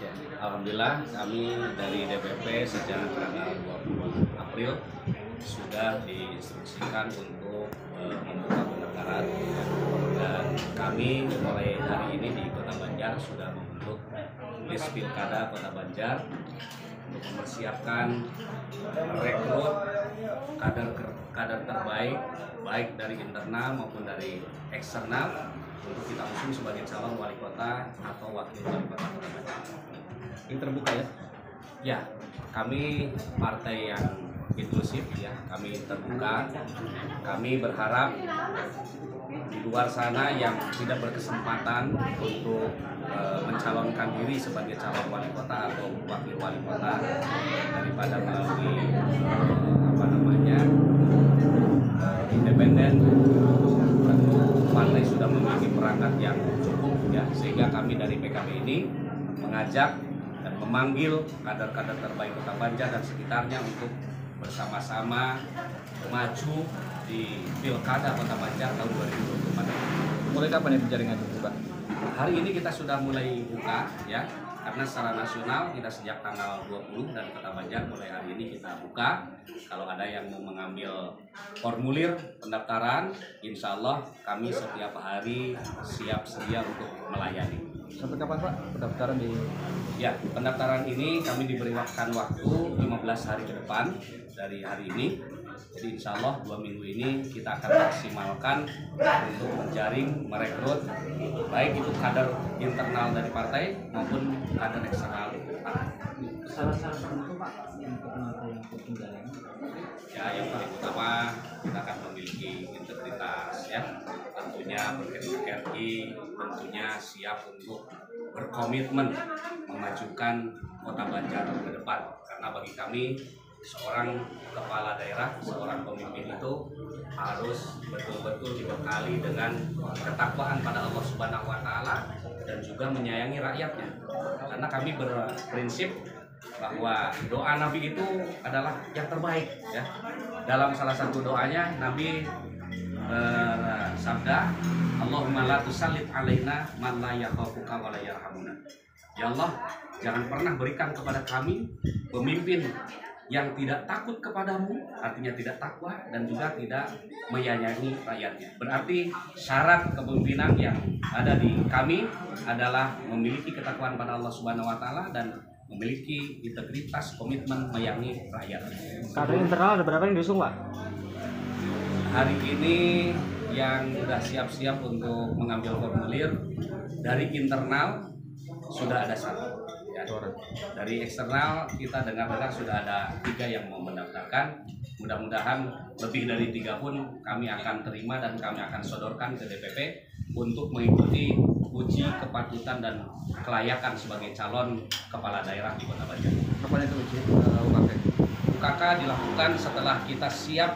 Ya, alhamdulillah kami dari DPP sejak tanggal 20 April sudah diinstruksikan untuk membuka pendaftaran, dan kami mulai hari ini di Kota Banjar sudah membentuk list pilkada Kota Banjar untuk mempersiapkan rekrut kader terbaik baik dari internal maupun dari eksternal untuk kita usung sebagai calon wali kota atau wakil wali kota Kota Banjar. Ini terbuka ya? Ya, kami partai yang inklusif ya, kami terbuka. Kami berharap di luar sana yang tidak berkesempatan untuk mencalonkan diri sebagai calon wali kota atau wakil wali kota daripada melalui independen, tentu partai sudah memiliki perangkat yang cukup ya, sehingga kami dari PKB ini mengajak dan memanggil kader-kader terbaik Kota Banjar dan sekitarnya untuk bersama-sama maju di Pilkada Kota Banjar tahun 2024. Mulai kapan ya jaringan itu, Pak? Hari ini kita sudah mulai buka ya, karena secara nasional kita sejak tanggal 20 dan Kota Banjar mulai hari ini kita buka. Kalau ada yang mau mengambil formulir pendaftaran, insya Allah kami setiap hari siap sedia untuk melayani. Sampai kapan Pak pendaftaran di? Ya, pendaftaran ini kami diberikan waktu 15 hari ke depan dari hari ini. Jadi insya Allah 2 minggu ini kita akan maksimalkan untuk menjaring, merekrut baik itu kader internal dari partai maupun kader eksternal partai. Salah-salah itu Pak untuk nanti yang ketinggalan. Ya, yang paling utama kita akan memiliki integritas ya, tentunya berhati-hati, tentunya siap untuk berkomitmen memajukan Kota Banjar ke depan. Karena bagi kami seorang kepala daerah, seorang pemimpin itu harus betul-betul dibekali dengan ketakwaan pada Allah Subhanahu wa Ta'ala dan juga menyayangi rakyatnya. Karena kami berprinsip bahwa doa Nabi itu adalah yang terbaik ya. Dalam salah satu doanya Nabi bersabda, Allahumma la tusallit alaina man la yakhafuka wa la yarhamuna. Ya Allah, jangan pernah berikan kepada kami pemimpin yang tidak takut kepadamu, artinya tidak takwa dan juga tidak menyayangi rakyatnya. Berarti syarat kepemimpinan yang ada di kami adalah memiliki ketakwaan pada Allah Subhanahu wa Ta'ala dan memiliki integritas, komitmen menyayangi rakyatnya. Kader internal ada berapa yang diusung Pak? Hari ini yang sudah siap-siap untuk mengambil formulir dari internal sudah ada 1. Ya, dari eksternal kita dengar-dengar sudah ada 3 yang mau mendaftarkan. Mudah-mudahan lebih dari 3 pun kami akan terima dan kami akan sodorkan ke DPP untuk mengikuti uji kepatutan dan kelayakan sebagai calon kepala daerah di Kota Banjar. Kapan itu uji UKK? UKK dilakukan setelah kita siap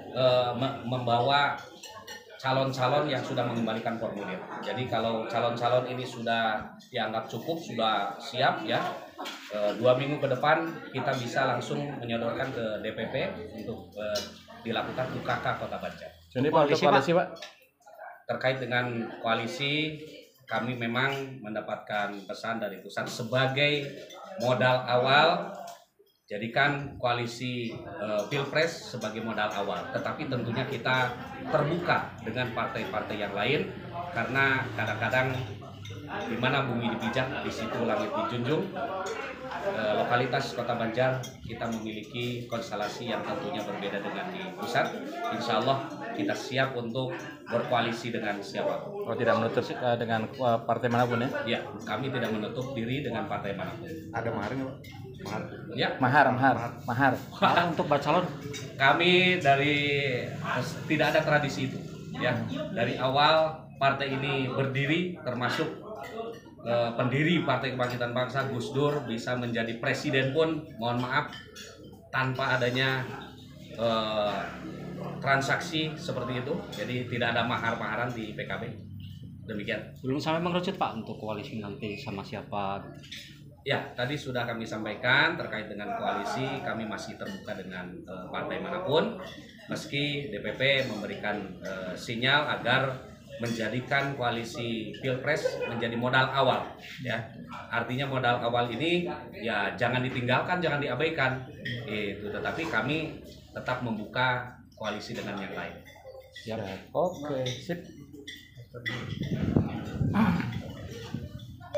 membawa calon-calon yang sudah mengembalikan formulir. Jadi kalau calon-calon ini sudah dianggap cukup, sudah siap ya, 2 minggu ke depan kita bisa langsung menyodorkan ke DPP untuk dilakukan UKK Kota Banjar. Jadi koalisi Pak? Terkait dengan koalisi, kami memang mendapatkan pesan dari pusat sebagai modal awal. Jadikan koalisi Pilpres sebagai modal awal, tetapi tentunya kita terbuka dengan partai-partai yang lain karena kadang-kadang di mana bumi dipijak di situ langit dijunjung. Lokalitas Kota Banjar kita memiliki konstelasi yang tentunya berbeda dengan di pusat. Insya Allah kita siap untuk berkoalisi dengan siapapun. Oh, tidak menutup dengan partai manapun ya? Ya, kami tidak menutup diri dengan partai manapun. Ada mahar nggak Pak? Ya, Mahar Untuk bacalon kami dari tidak ada tradisi itu ya. Dari awal partai ini berdiri, termasuk pendiri Partai Kebangkitan Bangsa Gus Dur bisa menjadi presiden pun mohon maaf tanpa adanya transaksi seperti itu. Jadi tidak ada mahar-maharan di PKB. Demikian. belum sampai mengerucut Pak untuk koalisi nanti sama siapa? Ya, tadi sudah kami sampaikan terkait dengan koalisi, kami masih terbuka dengan partai manapun, meski DPP memberikan sinyal agar menjadikan koalisi Pilpres menjadi modal awal, ya. Artinya modal awal ini ya jangan ditinggalkan, jangan diabaikan. Itu, tetapi kami tetap membuka koalisi dengan yang lain. Siap. Oke, sip.